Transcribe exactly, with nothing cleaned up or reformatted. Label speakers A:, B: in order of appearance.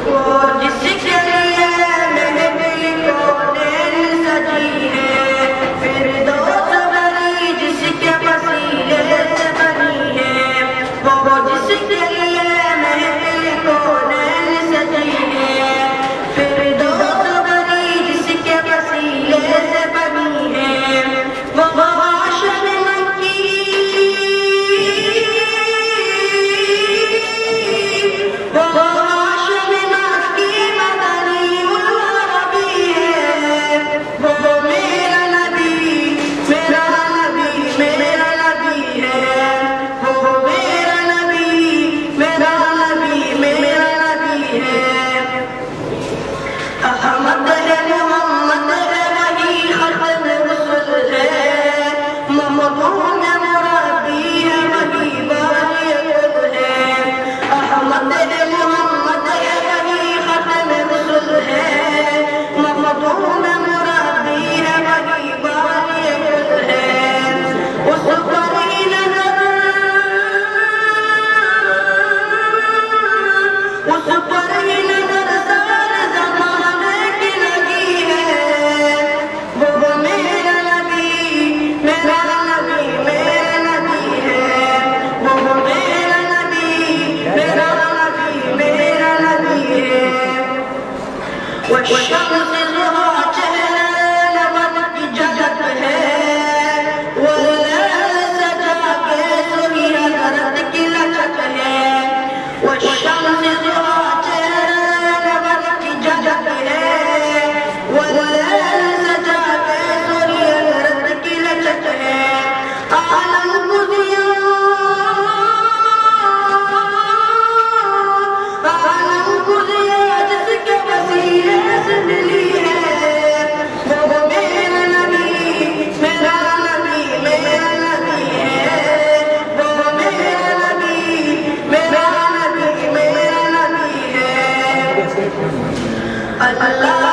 A: والشمس ضحاها چہرہ لبن کی جگت ہے، واللیل سجا کے سویا درد کی لچک ہے۔ والشمس ضحاها چہرہ لبن کی جگت ہے، واللیل سجا کے سویا درد کی لچک ہے۔ عالم کو دیا عالم کو دیا جس کے وسیلے سے ملی ہے، وہ میرا نبی میرا نبی میرا نبی ہے، وہ میرا نبی میرا نبی میرا نبی ہے۔ اللہ